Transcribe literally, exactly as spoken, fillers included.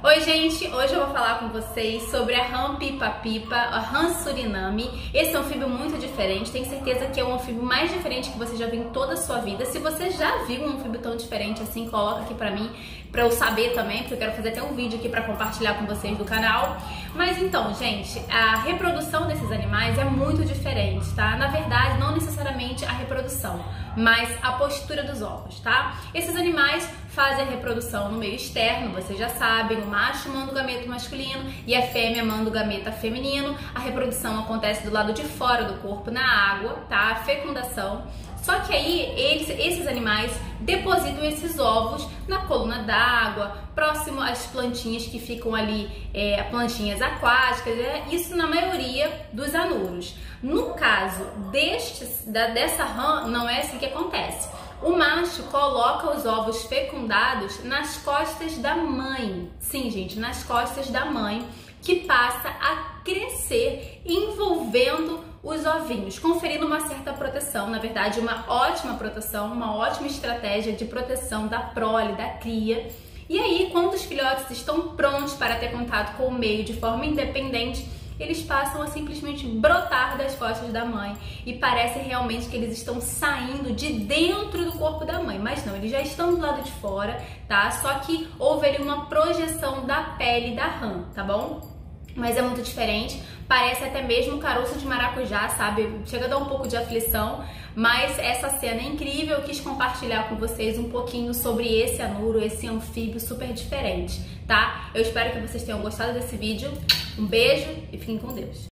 Oi gente, hoje eu vou falar com vocês sobre a rã pipa-pipa, a rã Suriname. Esse é um anfíbio muito diferente, tenho certeza que é um anfíbio mais diferente que você já viu em toda a sua vida. Se você já viu um anfíbio tão diferente assim, coloca aqui pra mim, pra eu saber também, porque eu quero fazer até um vídeo aqui pra compartilhar com vocês do canal. Mas então, gente, a reprodução desses animais é muito diferente, tá? Na verdade, não necessariamente a reprodução, mas a postura dos ovos, tá? Esses animais fazem a reprodução no meio externo, vocês já sabem, o macho manda o gameto masculino e a fêmea manda o gameta feminino. A reprodução acontece do lado de fora do corpo, na água, tá? A fecundação. Só que aí eles, esses animais depositam esses ovos na coluna d'água, próximo às plantinhas que ficam ali, é, plantinhas aquáticas, é, isso na maioria dos anuros. No caso destes, da, dessa rã, não é assim que acontece. O macho coloca os ovos fecundados nas costas da mãe. Sim, gente, nas costas da mãe, que passa a crescer envolvendo os ovinhos, conferindo uma certa proteção, na verdade uma ótima proteção, uma ótima estratégia de proteção da prole, da cria. E aí, quando os filhotes estão prontos para ter contato com o meio de forma independente, eles passam a simplesmente brotar das costas da mãe e parece realmente que eles estão saindo de dentro do corpo da mãe, mas não, eles já estão do lado de fora, tá? Só que houve ali uma projeção da pele da rã, tá bom? Mas é muito diferente, parece até mesmo caroço de maracujá, sabe? Chega a dar um pouco de aflição, mas essa cena é incrível, eu quis compartilhar com vocês um pouquinho sobre esse anuro, esse anfíbio super diferente, tá? Eu espero que vocês tenham gostado desse vídeo, um beijo e fiquem com Deus!